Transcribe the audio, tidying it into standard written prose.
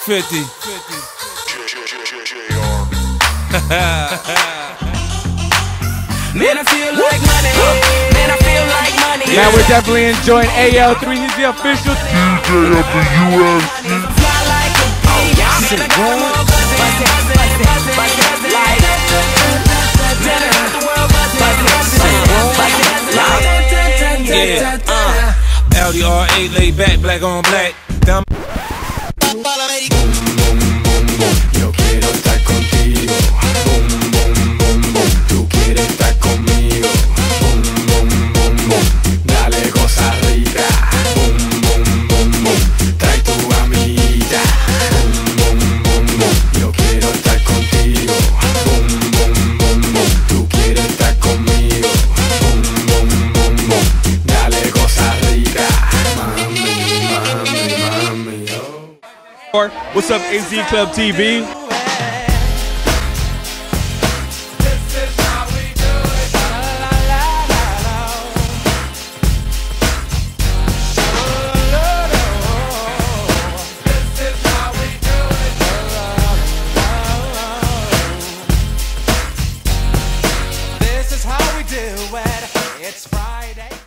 50. Man, I feel like money. Man, I feel like money. Now we're definitely enjoying AL3. He's the official DJ of the US. Fly like a bee. Man, I got them all buzzing. Yeah, LDR8 laid back, black on black. Dumb. Yo quiero estar contigo. Boom, boom, boom, boom. Tú quieres estar conmigo. Boom, boom, boom, boom. Dale cosa rica. Boom, boom, boom, boom. Trae tu amiguita. Boom, boom, boom, boom. Yo quiero estar contigo. Boom, boom, boom, boom. Tú quieres estar conmigo. Boom, boom, boom, boom. Dale cosa rica. Mami, mami, mami. Oh. What's up, Azclubtv? This is how we do it. It's Friday.